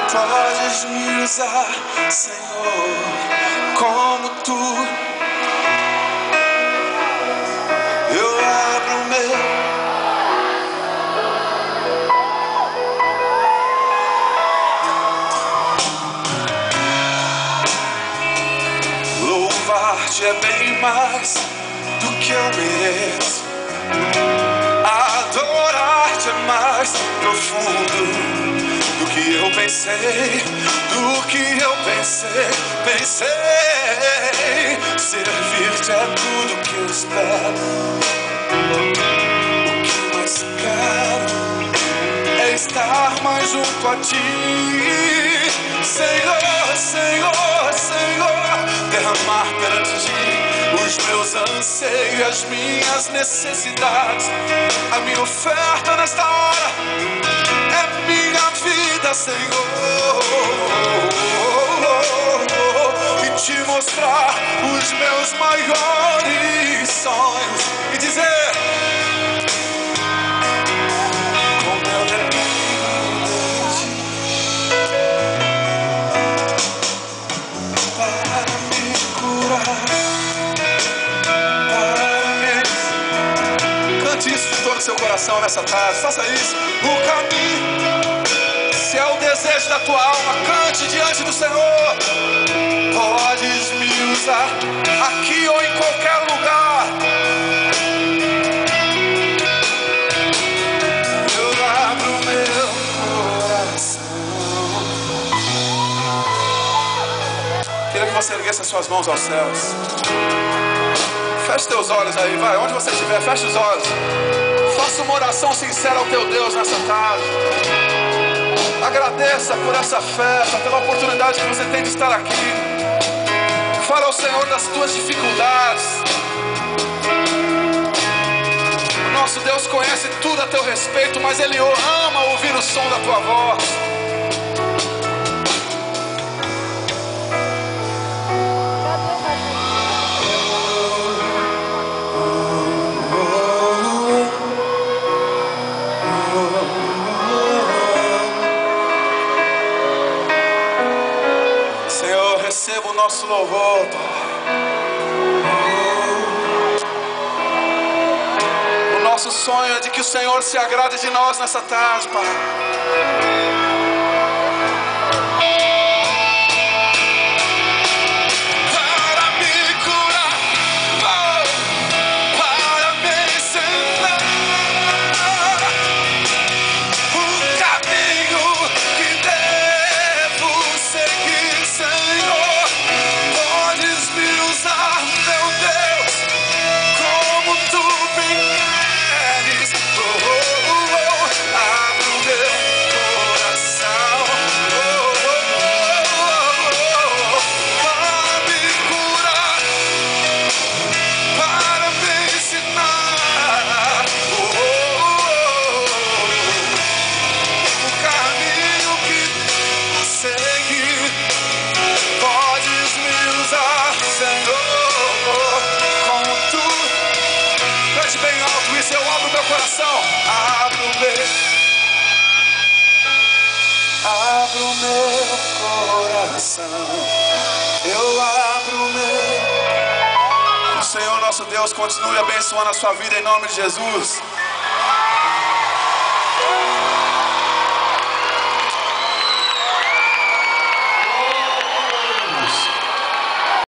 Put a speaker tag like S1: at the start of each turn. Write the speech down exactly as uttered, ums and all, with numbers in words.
S1: Podes me usar, Senhor, como tu. Eu abro o meu. Louvar-te é bem mais do que eu mereço. Adorar-te é mais profundo do que eu pensei, do que eu pensei, pensei. Servir-te é tudo que eu espero. O que mais quero é estar mais junto a ti, Senhor, Senhor, Senhor. Derramar perante ti os meus anseios, as minhas necessidades. A minha oferta nesta hora é minha vida, Senhor, e te mostrar os meus maiores sonhos e dizer: como eu dependo de ti para me curar, para me... Cante isso de todo o seu coração nessa tarde, faça isso. O caminho, se é o desejo da tua alma, cante diante do Senhor. Podes me usar aqui ou em qualquer lugar. Eu abro meu coração. Queria que você erguesse as suas mãos aos céus. Feche teus olhos aí, vai, onde você estiver, feche os olhos. Faça uma oração sincera ao teu Deus nessa tarde. Agradeça por essa festa, pela oportunidade que você tem de estar aqui. Fala ao Senhor das tuas dificuldades. O nosso Deus conhece tudo a teu respeito, mas Ele ama ouvir o som da tua voz. Receba o nosso louvor, o nosso sonho é de que o Senhor se agrade de nós nessa tarde, Pai. Abro meu coração, eu abro meu. O Senhor nosso Deus continue abençoando a sua vida em nome de Jesus.